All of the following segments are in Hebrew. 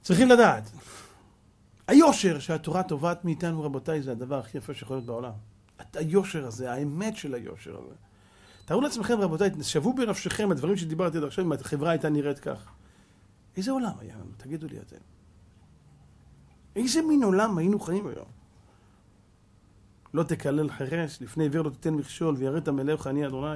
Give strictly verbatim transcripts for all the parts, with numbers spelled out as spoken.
צריכים לדעת. היושר שהתורה תובעת מאיתנו, רבותיי, זה הדבר הכי יפה שיכול להיות בעולם. היושר הזה, האמת של היושר הזה. תראו לעצמכם, רבותיי, שוו בנפשכם הדברים שדיברתי עד עכשיו, אם החברה הייתה נראית כך. איזה עולם היה לנו? תגידו לי אתם. איזה מין עולם היינו חיים היום? לא תקלל חרש, לפני עיוור לא תיתן מכשול, ויראת מלך אני אדוני.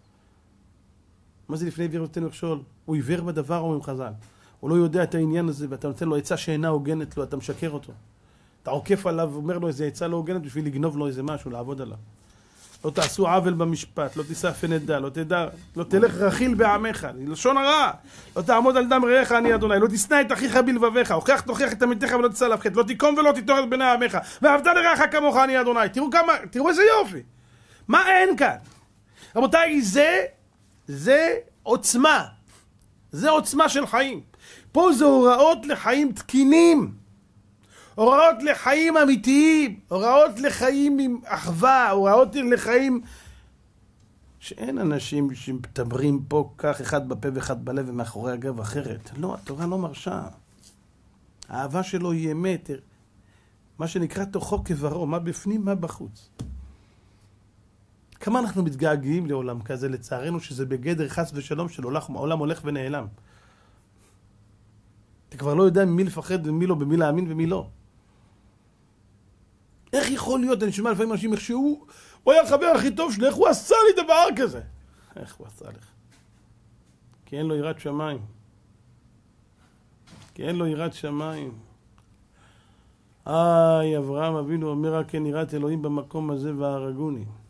מה זה לפני עיוור לא תיתן מכשול? הוא עיוור בדבר או עם חז"ל. הוא לא יודע את העניין הזה, ואתה נותן לו עצה שאינה הוגנת לו, אתה משקר אותו. אתה עוקף עליו ואומר לו איזה עצה לא הוגנת בשביל לגנוב לו איזה משהו, לעבוד עליו. לא תעשו עוול במשפט, לא תישא פן לא תדע, לא תלך רכיל בעמך, לשון הרע. לא תעמוד על דם רעך אני אדוני, לא תשנא את אחיך בלבביך, הוכח תוכיח את עמיתך ולא תישא עליו חטא, לא תקום ולא תטור את בני עמך, ואהבת לרעך כמוך אני אדוני. תראו כמה, תראו איזה יופי. מה אין כאן? רבותיי, זה, זה עוצמה. זה עוצמה של חיים. פה זה הוראות לחיים תקינים. הוראות לחיים אמיתיים, הוראות לחיים עם אחווה, הוראות לחיים שאין אנשים שמתברים פה כך אחד בפה ואחד בלב ומאחורי הגב אחרת. לא, התורה לא מרשה. האהבה שלו היא אמת, מה שנקרא תוכו כברו, מה בפנים, מה בחוץ. כמה אנחנו מתגעגעים לעולם כזה, לצערנו שזה בגדר חס ושלום של העולם הולך ונעלם. אתה כבר לא יודע ממי לפחד ומי לא, במי להאמין ומי לא. איך יכול להיות? אני שומע לפעמים אנשים איך שהוא, הוא היה החבר הכי טוב שלי, איך הוא עשה לי דבר כזה? איך הוא עשה לך? כי אין לו יראת שמיים. כי אין לו יראת שמיים. איי, אברהם אבינו אומר רק אין יראת אלוהים במקום הזה והרגוני.